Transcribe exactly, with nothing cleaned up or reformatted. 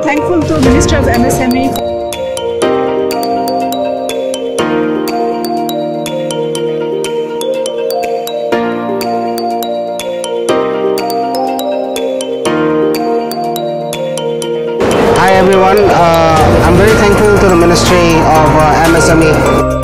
thankful to Minister of M S M E. Hi everyone, uh, I'm very thankful to the Ministry of uh, M S M E.